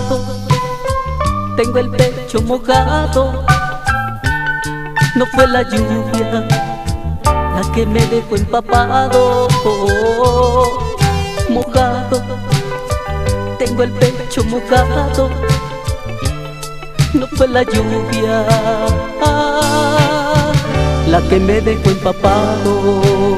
mojado, tengo el pecho mojado. No fue la lluvia la que me dejó empapado. Mojado, tengo el pecho mojado. No fue la lluvia la que me dejó empapado.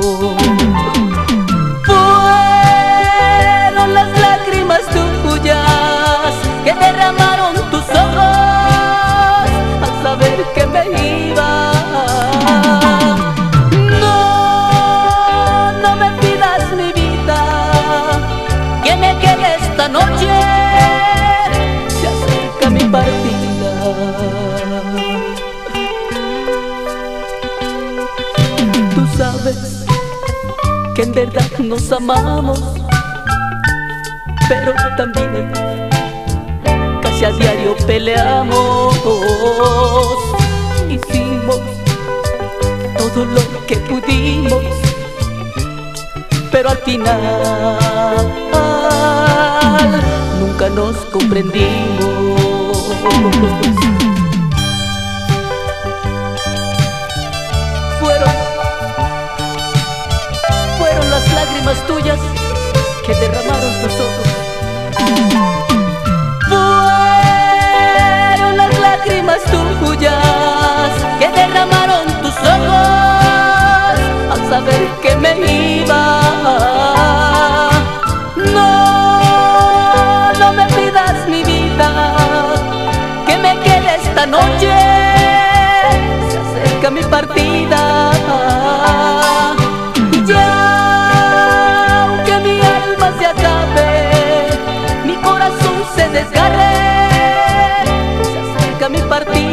Fueron las lágrimas tuyas que derramaron tus ojos al saber que me iba. No me pidas mi vida, que me quede esta noche, se acerca mi partida. Tú sabes que en verdad nos amamos, pero también casi a diario peleamos. Hicimos todo lo que pudimos, pero al final nunca nos comprendimos. Fueron las lágrimas tuyas que derramaron tus ojos. Fueron las lágrimas tuyas que derramaron tus ojos al saber que me iba. No me pidas mi vida, que me quede esta noche, se acerca mi partida. Y ya, aunque mi alma se acabe, mi corazón se desgarre, se acerca mi partida.